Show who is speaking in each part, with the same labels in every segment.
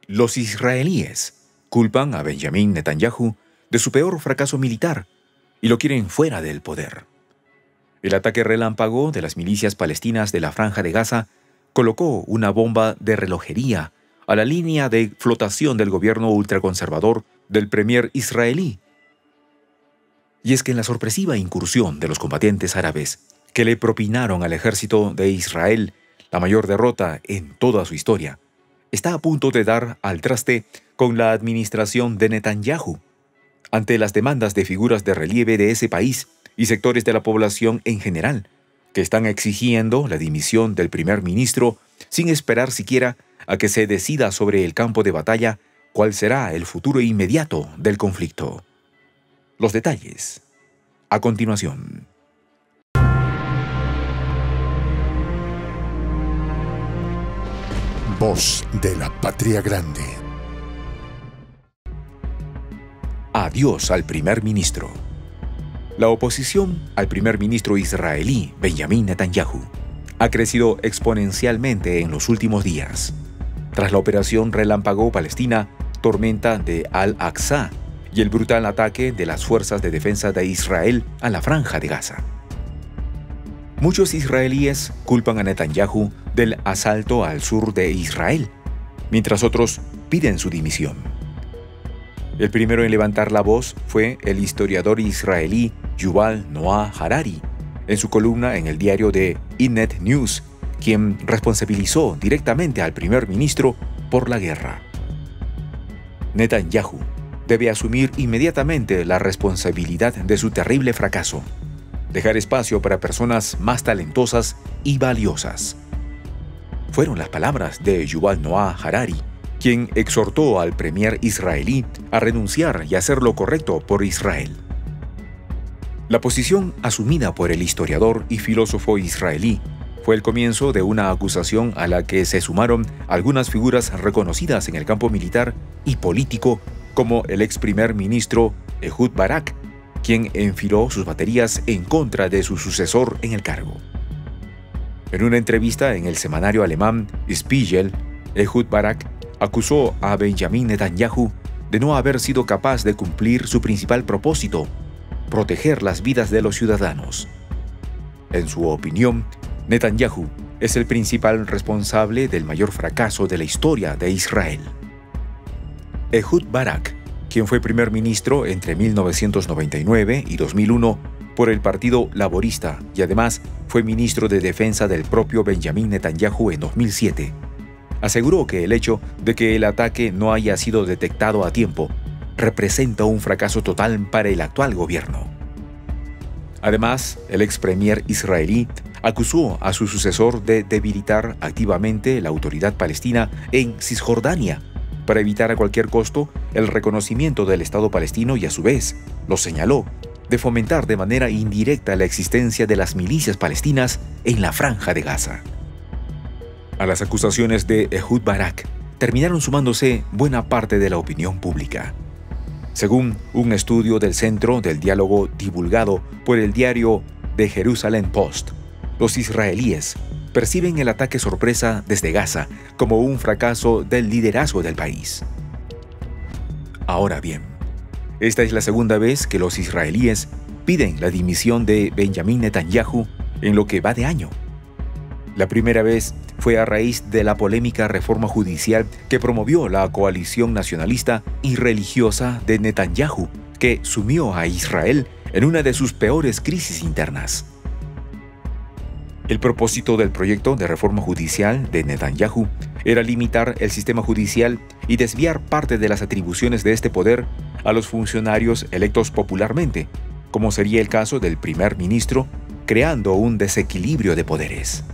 Speaker 1: Los israelíes culpan a Benjamín Netanyahu de su peor fracaso militar y lo quieren fuera del poder. El ataque relámpago de las milicias palestinas de la Franja de Gaza colocó una bomba de relojería a la línea de flotación del gobierno ultraconservador del premier israelí. Y es que en la sorpresiva incursión de los combatientes árabes que le propinaron al ejército de Israel la mayor derrota en toda su historia, está a punto de dar al traste con la administración de Netanyahu. Ante las demandas de figuras de relieve de ese país y sectores de la población en general, que están exigiendo la dimisión del primer ministro sin esperar siquiera a que se decida sobre el campo de batalla cuál será el futuro inmediato del conflicto. Los detalles, a continuación.
Speaker 2: Voz de la Patria Grande.
Speaker 1: Adiós al primer ministro. La oposición al primer ministro israelí, Benjamín Netanyahu, ha crecido exponencialmente en los últimos días. Tras la operación Relámpago Palestina, Tormenta de Al-Aqsa y el brutal ataque de las fuerzas de defensa de Israel a la Franja de Gaza. Muchos israelíes culpan a Netanyahu del asalto al sur de Israel, mientras otros piden su dimisión. El primero en levantar la voz fue el historiador israelí Yuval Noah Harari, en su columna en el diario de Ynet News, quien responsabilizó directamente al primer ministro por la guerra. Netanyahu debe asumir inmediatamente la responsabilidad de su terrible fracaso, dejar espacio para personas más talentosas y valiosas. Fueron las palabras de Yuval Noah Harari, quien exhortó al premier israelí a renunciar y hacer lo correcto por Israel. La posición asumida por el historiador y filósofo israelí fue el comienzo de una acusación a la que se sumaron algunas figuras reconocidas en el campo militar y político, como el ex primer ministro Ehud Barak, quien enfiló sus baterías en contra de su sucesor en el cargo. En una entrevista en el semanario alemán Spiegel, Ehud Barak acusó a Benjamín Netanyahu de no haber sido capaz de cumplir su principal propósito, proteger las vidas de los ciudadanos. En su opinión, Netanyahu es el principal responsable del mayor fracaso de la historia de Israel. Ehud Barak, quien fue primer ministro entre 1999 y 2001 por el Partido Laborista y además fue ministro de Defensa del propio Benjamín Netanyahu en 2007, aseguró que el hecho de que el ataque no haya sido detectado a tiempo representa un fracaso total para el actual gobierno. Además, el ex premier israelí acusó a su sucesor de debilitar activamente la autoridad palestina en Cisjordania para evitar a cualquier costo el reconocimiento del Estado palestino y a su vez, lo señaló, de fomentar de manera indirecta la existencia de las milicias palestinas en la Franja de Gaza. A las acusaciones de Ehud Barak terminaron sumándose buena parte de la opinión pública. Según un estudio del Centro del Diálogo divulgado por el diario The Jerusalem Post, los israelíes perciben el ataque sorpresa desde Gaza como un fracaso del liderazgo del país. Ahora bien, esta es la segunda vez que los israelíes piden la dimisión de Benjamín Netanyahu en lo que va de año. La primera vez fue a raíz de la polémica reforma judicial que promovió la coalición nacionalista y religiosa de Netanyahu, que sumió a Israel en una de sus peores crisis internas. El propósito del proyecto de reforma judicial de Netanyahu era limitar el sistema judicial y desviar parte de las atribuciones de este poder a los funcionarios electos popularmente, como sería el caso del primer ministro, creando un desequilibrio de poderes.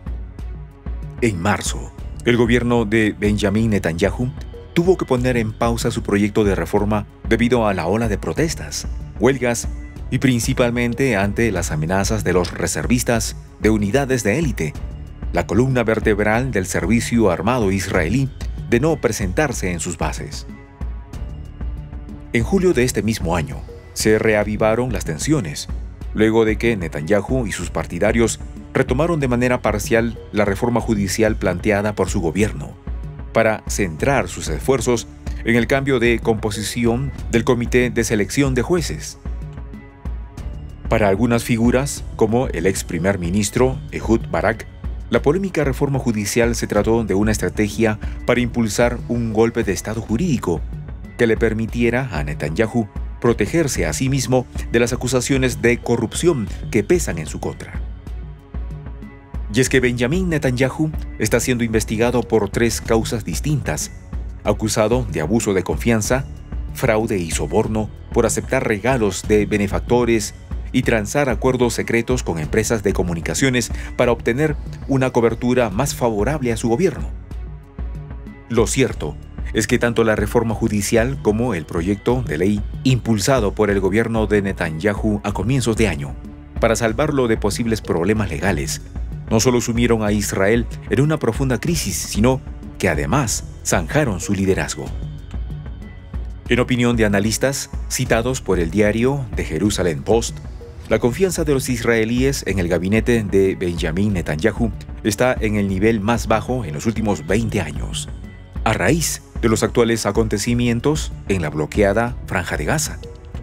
Speaker 1: En marzo, el gobierno de Benjamín Netanyahu tuvo que poner en pausa su proyecto de reforma debido a la ola de protestas, huelgas y principalmente ante las amenazas de los reservistas de unidades de élite, la columna vertebral del servicio armado israelí, de no presentarse en sus bases. En julio de este mismo año, se reavivaron las tensiones, luego de que Netanyahu y sus partidarios retomaron de manera parcial la reforma judicial planteada por su gobierno, para centrar sus esfuerzos en el cambio de composición del comité de selección de jueces. Para algunas figuras, como el ex primer ministro Ehud Barak, la polémica reforma judicial se trató de una estrategia para impulsar un golpe de Estado jurídico que le permitiera a Netanyahu protegerse a sí mismo de las acusaciones de corrupción que pesan en su contra. Y es que Benjamin Netanyahu está siendo investigado por 3 causas distintas: acusado de abuso de confianza, fraude y soborno por aceptar regalos de benefactores y transar acuerdos secretos con empresas de comunicaciones para obtener una cobertura más favorable a su gobierno. Lo cierto es que tanto la reforma judicial como el proyecto de ley impulsado por el gobierno de Netanyahu a comienzos de año para salvarlo de posibles problemas legales no solo sumieron a Israel en una profunda crisis, sino que además zanjaron su liderazgo. En opinión de analistas citados por el diario The Jerusalem Post, la confianza de los israelíes en el gabinete de Benjamin Netanyahu está en el nivel más bajo en los últimos 20 años, a raíz de los actuales acontecimientos en la bloqueada Franja de Gaza.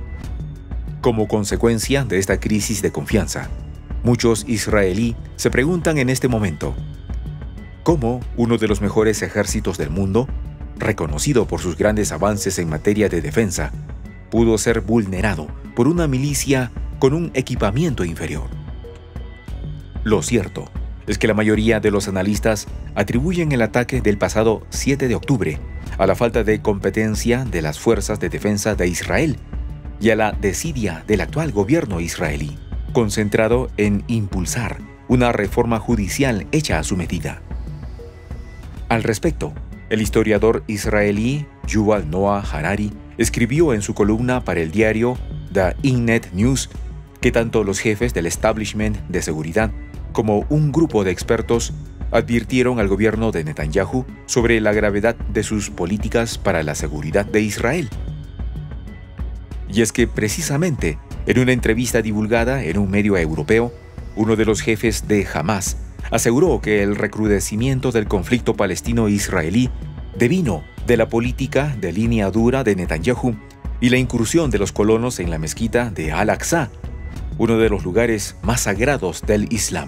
Speaker 1: Como consecuencia de esta crisis de confianza, muchos israelíes se preguntan en este momento cómo uno de los mejores ejércitos del mundo, reconocido por sus grandes avances en materia de defensa, pudo ser vulnerado por una milicia con un equipamiento inferior. Lo cierto es que la mayoría de los analistas atribuyen el ataque del pasado 7 de octubre a la falta de competencia de las fuerzas de defensa de Israel y a la desidia del actual gobierno israelí, concentrado en impulsar una reforma judicial hecha a su medida. Al respecto, el historiador israelí Yuval Noah Harari escribió en su columna para el diario The Ynet News que tanto los jefes del establishment de seguridad como un grupo de expertos advirtieron al gobierno de Netanyahu sobre la gravedad de sus políticas para la seguridad de Israel. Y es que precisamente en una entrevista divulgada en un medio europeo, uno de los jefes de Hamas aseguró que el recrudecimiento del conflicto palestino-israelí devino de la política de línea dura de Netanyahu y la incursión de los colonos en la mezquita de Al-Aqsa, uno de los lugares más sagrados del Islam.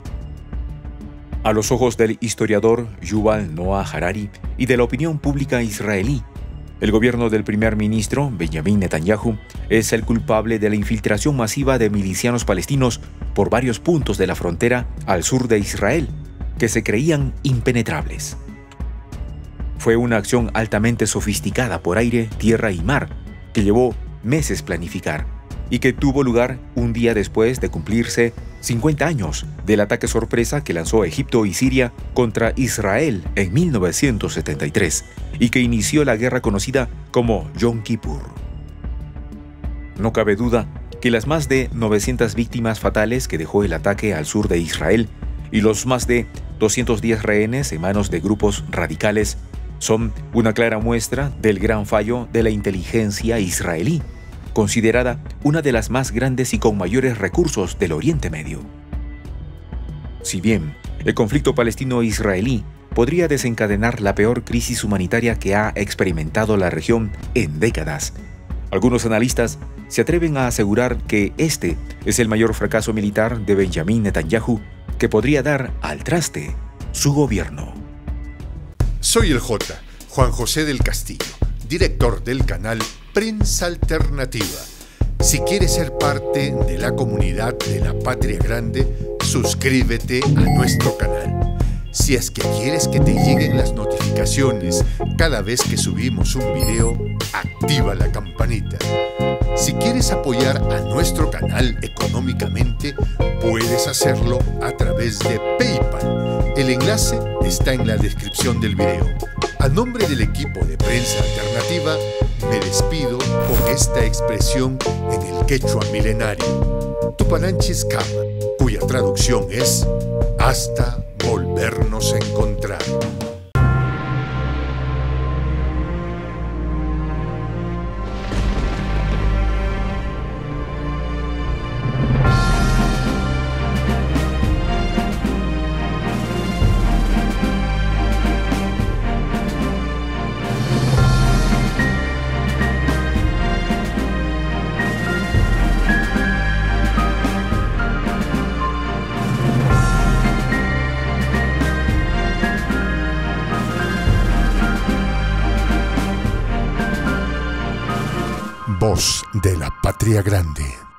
Speaker 1: A los ojos del historiador Yuval Noah Harari y de la opinión pública israelí, el gobierno del primer ministro Benjamin Netanyahu es el culpable de la infiltración masiva de milicianos palestinos por varios puntos de la frontera al sur de Israel, que se creían impenetrables. Fue una acción altamente sofisticada por aire, tierra y mar, que llevó meses planificar y que tuvo lugar un día después de cumplirse 50 años del ataque sorpresa que lanzó Egipto y Siria contra Israel en 1973 y que inició la guerra conocida como Yom Kippur. No cabe duda que las más de 900 víctimas fatales que dejó el ataque al sur de Israel y los más de 210 rehenes en manos de grupos radicales son una clara muestra del gran fallo de la inteligencia israelí, considerada una de las más grandes y con mayores recursos del Oriente Medio. Si bien el conflicto palestino-israelí podría desencadenar la peor crisis humanitaria que ha experimentado la región en décadas, algunos analistas se atreven a asegurar que este es el mayor fracaso militar de Benjamin Netanyahu que podría dar al traste su gobierno.
Speaker 2: Soy el J, Juan José del Castillo, director del canal Prensa Alternativa. Si quieres ser parte de la comunidad de la Patria Grande, suscríbete a nuestro canal. Si es que quieres que te lleguen las notificaciones cada vez que subimos un video, activa la campanita. Si quieres apoyar a nuestro canal económicamente, puedes hacerlo a través de PayPal. El enlace está en la descripción del video. A nombre del equipo de Prensa Alternativa, me despido con esta expresión en el quechua milenario, Tupananchis Kama, cuya traducción es hasta volvernos a encontrar. Voz de la Patria Grande.